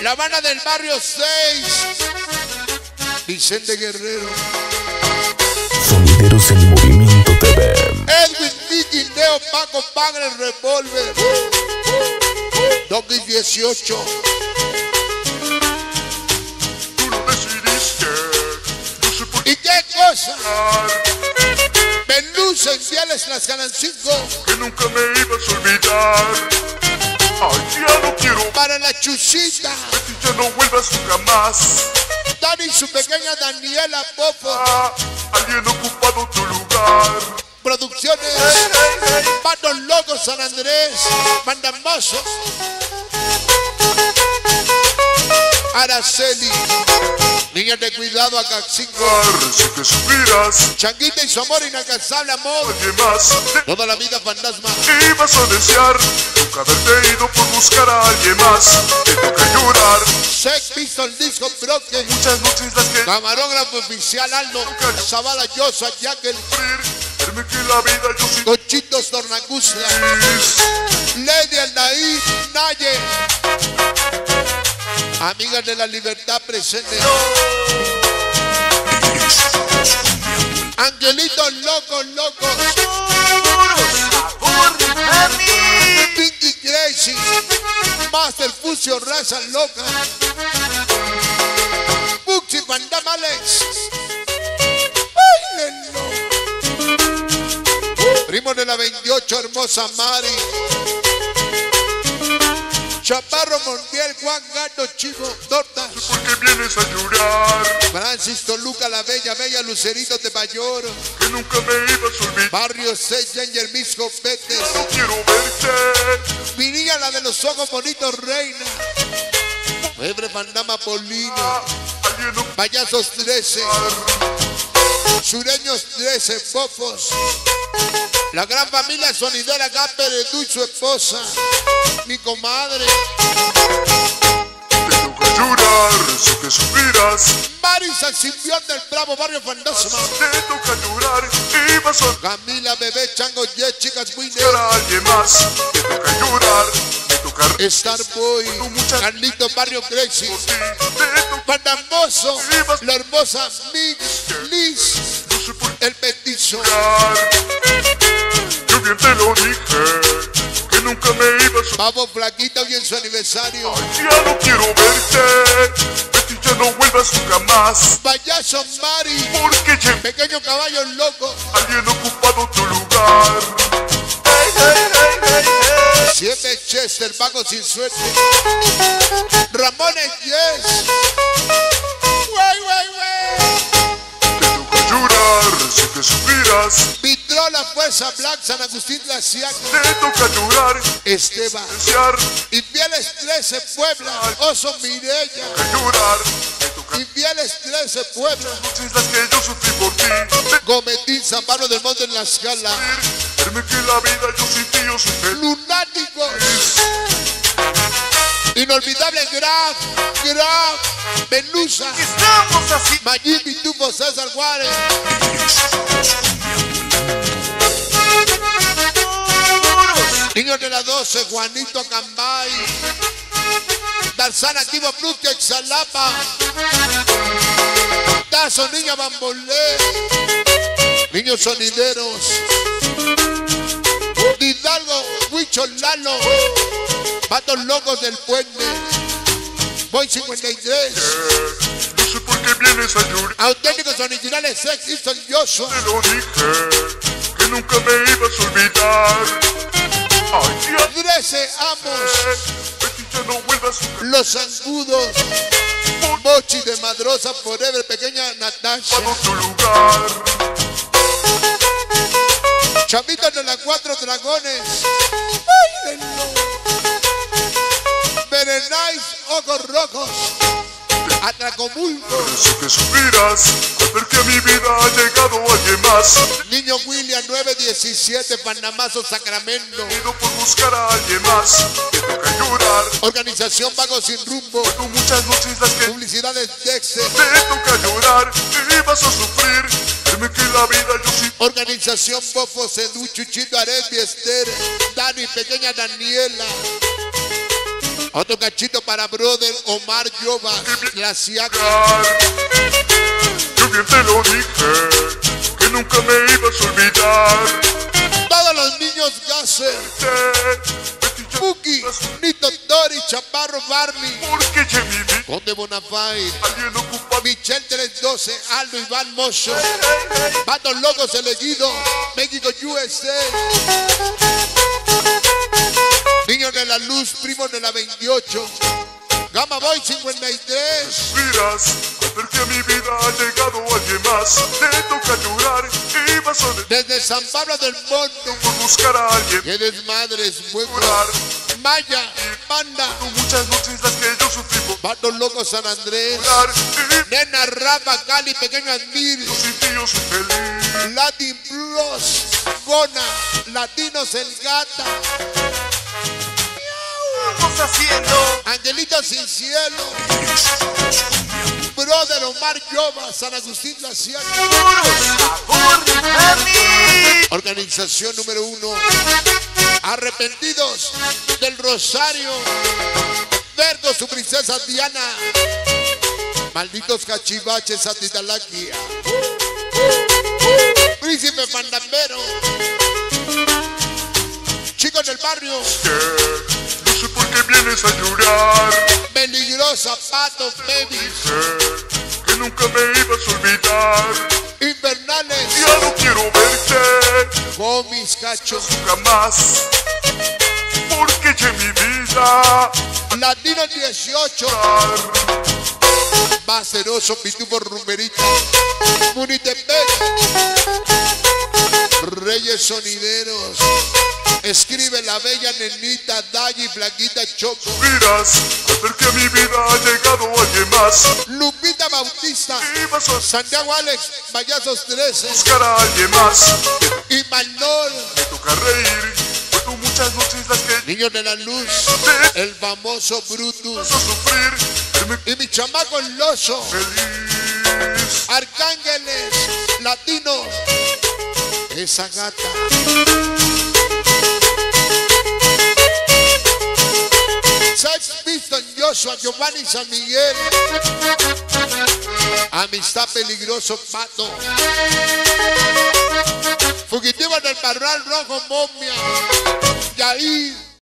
La Habana del Barrio 6. Vicente Guerrero. Sonideros en Movimiento TV. Edwin, Nicky, Neo, Paco, Pagre, Revolver. 2018. Tú lo decidiste, no sé por ¿Y qué cosa? Venus en Fieles las ganan 5. que nunca me ibas a olvidar. Ay, ya no quiero Para la Chusita. Betty, ya no vuelvas nunca más. Dani y su pequeña Daniela Popo. Alguien ocupado tu lugar. Producciones. Patos Locos San Andrés. Mandamoso. Araceli. Niñas de cuidado acá 5. Sé que sufrirás, Changuita y su amor inalcanzable amor. alguien más Toda la vida fantasma. te ibas a desear. Nunca haberte ido por buscar a alguien más. Te toca llorar. Sex Pistol Disco Broken. Muchas noches las que Camarógrafo oficial Aldo. Zavala Yosa Jackel. sufrir. Verme que la vida yo sí Conchitos Tornacusla. Lady Aldaí Naye. Amigas de la Libertad presente. Angelitos locos, locos. Pinky Crazy. Master Fusion, raza loca. Buxi Vandam Alex. Báilenlo. Primo de la 28, hermosa Mari. Chaparro Montiel, Juan Gato, Chico, Tortas. ¿por qué vienes a llorar? Francis Toluca, la bella, bella Lucerito de Mayor. Que nunca me ibas a olvidar. Barrio 6, Yanger Misco, Petes. No quiero verte. Mi niña, la de los ojos bonitos, reina. Febre Pandama Polino. Alguien ocupado. Payasos 13. Sureños 13, Bofos. La gran familia sonidera Gamper, tú y su esposa. Mi comadre. Te toca llorar, sé que sufrirás. Marisa Simbión del Bravo Barrio Fantasma. Te toca llorar y vas a Camila, Bebé, Chango, Yes, Chicas, buscar Winner. a alguien más. Te toca llorar, te toca Starboy, Carlito, Barrio Crazy. por ti. Te toca Pandamoso, la hermosa Mix, Liz, no sé por qué el petizo. llorar. Yo bien te lo dije, que nunca me ibas a. Vamos, flaquita, hoy en su aniversario. Ay, ya no quiero verte. Betty, ya no vuelvas nunca más. Payaso Mari, Porque ya pequeño caballo loco. alguien ocupado tu lugar. Hey, hey, hey, hey, hey. Siempre Chester, vago sin suerte. Ramones, Yes. Wey, wey, wey. Te toca llorar, sé que sufrirás. Vitrola, Fuerza Black, San Agustín, La Siaca. Te toca llorar, Esteban. desear, Infieles 13, Puebla. Oso Mireya. toca llorar. Te toca Infieles 13, Puebla. noches las que yo sufrí por ti. Te Gometín, San Pablo del Monte en la escala. verme que la vida yo sin ti yo soy feliz. Lunáticos. Inolvidable Graf, Melusa. Estamos así. Mayim, Pitufo, César Juárez. Niños de la 12, Juanito Acambay. Darzán Activo Plus, que Exalapa. Tazo, Niña Bambolé. Niños sonideros. Hidalgo, Huicho, Lalo. Patos Locos del Puente. Boy 53. No sé por qué vienes a llorar. Auténticos originales, sexy, son Joshua. Te lo dije, que nunca me ibas a olvidar. Ay, ya 13 amos. Betty, ya no vuelvas nunca Los zancudos. Mochi de Madrosa Forever, pequeña Natasha. a tu lugar. Chamitos de las 4 dragones. Báilenlo. Berenais, ojos rojos. Atracomulco. Sé que sufrirás al ver que a mi vida ha llegado alguien más. Niño William 917, Panamazo, Sacramento. Ido por buscar a alguien más. Te toca llorar. Organización Vago Sin Rumbo. Fueron muchas noches las que Publicidades Dexter. te toca llorar y vas a sufrir. Verme que la vida yo sí. Organización Bofo, Sedú, Chuchito, Ares, Esther, Dani, pequeña Daniela. Otro cachito para brother Omar Llovas, la Siaca. Yo bien te lo dije, que nunca me ibas a olvidar. Todos los niños Gasser, Buki, Nito, Dori, Chaparro, Barney, Porque ya mi vida Conde Bonafide, alguien ocupa mi Michelle 312, Aldo, Iván Mocho, Patos Locos elegido, México USA. Niños de la Luz, Primos de la 28, Gamma Boy 53. miras. Al ver que a mi vida ha llegado alguien más, te toca llorar y vas a Desde San Pablo del Monte, por buscar a alguien. que desmadres, huevo, Llorar. Maya, Panda, Muchas noches las que yo sufrí por Patos Locos San Andrés, llorar. Nena Rapa, Cali, Pequeño Admir, Y sin ti yo soy feliz. Latin Plus, Gona, Latinos El Gata, Vamos haciendo. Angelito Sin Cielo, Brother Omar Llovas, San Agustín La Siaca. Organización número 1, Arrepentidos del Rosario, Vergo, su princesa Diana, Malditos Cachivaches, Atitalaquia, Príncipe Pandambero, Chicos del Barrio, No sé por qué vienes a llorar. Peligrosa, Pato, Baby, Que nunca me ibas a olvidar. Invernales, Ya no quiero verte Gomis, Cachos, jamás. Porque ya en mi vida Latino 18, Maceroso, Pitufo, Rumberita, Munitepec, Reyes Sonideros, escribe la bella nenita, Dayi, Blanquita, Choco, miras. Al ver que a mi vida ha llegado alguien más, Lupita Bautista, y vas a Santiago Alex, Vallazos 13, buscar a alguien más. y Manol, Me toca reír. Fueron muchas noches las que Niños de la Luz, el famoso Brutus, vas a sufrir. Verme y mi chamaco el Loso, feliz. Arcángeles, Latinos, esa gata. Sex Piston, Joshua, Giovanni San Miguel, Amistad Peligroso, Pato, Fugitivo del Parral Rojo, Momia, Yair.